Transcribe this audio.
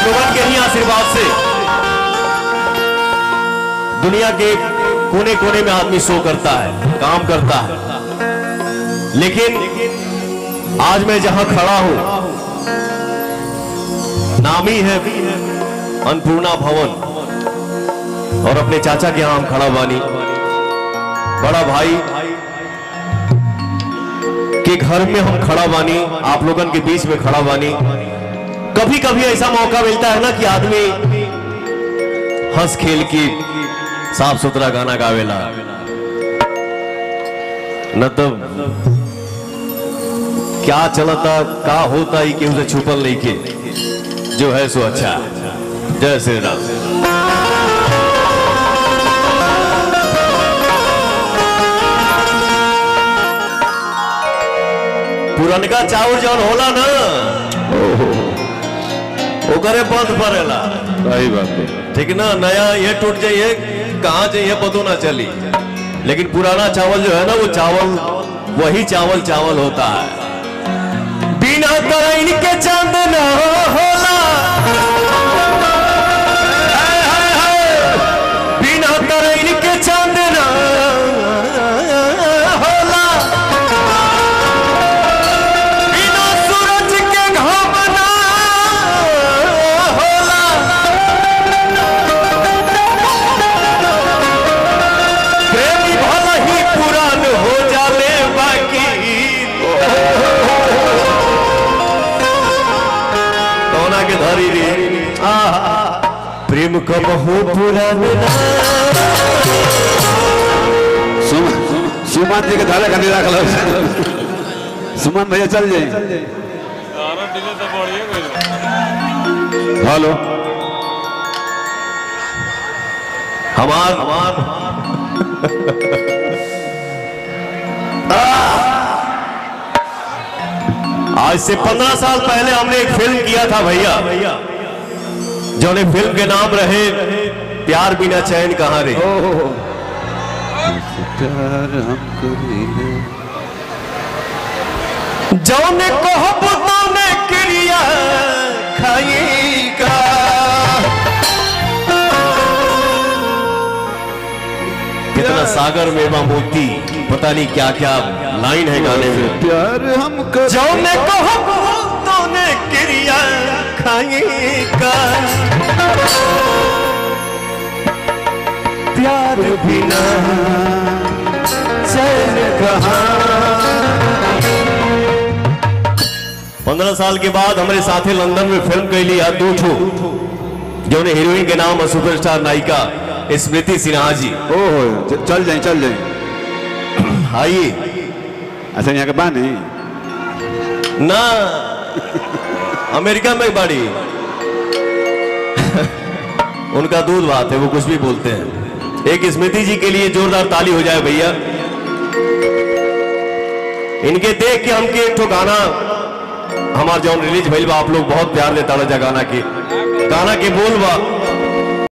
लोगों के ही आशीर्वाद से दुनिया के कोने कोने में आदमी शो करता है, काम करता है, लेकिन आज मैं जहां खड़ा हूं नामी है अन्नपूर्णा भवन और अपने चाचा के यहां हम खड़ा बानी। बड़ा भाई के घर में हम खड़ा बानी, आप लोगों के बीच में खड़ा बानी। कभी कभी ऐसा मौका मिलता है ना कि आदमी हंस खेल की साफ सुथरा गाना गावेला, न तो क्या चलता का होता ही कि उसे छुपल नहीं के, जो है सो अच्छा। जय श्री राम। पुरनका चाउर जौन होला ना ओकरे बंद पड़ेला। सही बात है, ठीक ना, नया ये टूट जाइए कहाँ जाइए पतो ना चली, लेकिन पुराना चावल जो है ना वो चावल वही चावल चावल होता है। बिना तरैन के चांद न होला, बिना तरैन के चांद न होला, बिना सूरज के घाम ना होला, प्रेमी भला ही पुरान हो जाले बाकी कौना के धरी रे प्रेम कब हो पुरान सुमन जी के धारा खाली रखल। सुमन भैया चल जाए। हेलो हमार आज से 15 साल पहले हमने एक फिल्म किया था भैया, जो ने फिल्म के नाम रहे प्यार बिना चैन कहाँ रे। प्यार हमको जौने कहबो ने क्रिया खाएगा, कितना सागर में मोती, पता नहीं क्या क्या लाइन है गाने में। प्यार हमको जौने कहबो ने क्रिया खाएगा, प्यार बिना चैन कहाँ। 15 साल के बाद हमारे साथे लंदन में फिल्म कैली है दो ठो, जो ने हीरोइन के नाम है सुपरस्टार नायिका स्मृति सिन्हा जी। ओहो चल जाए आइए। अच्छा यहाँ के बानी ना अमेरिका में बाड़ी उनका दूध बात है, वो कुछ भी बोलते हैं। एक स्मृति जी के लिए जोरदार ताली हो जाए भैया। इनके देख के हमके एक ठो गाना हमार जौन रिलीज भइल बा, आप लोग बहुत प्यार देता रहा गाना के बोल बा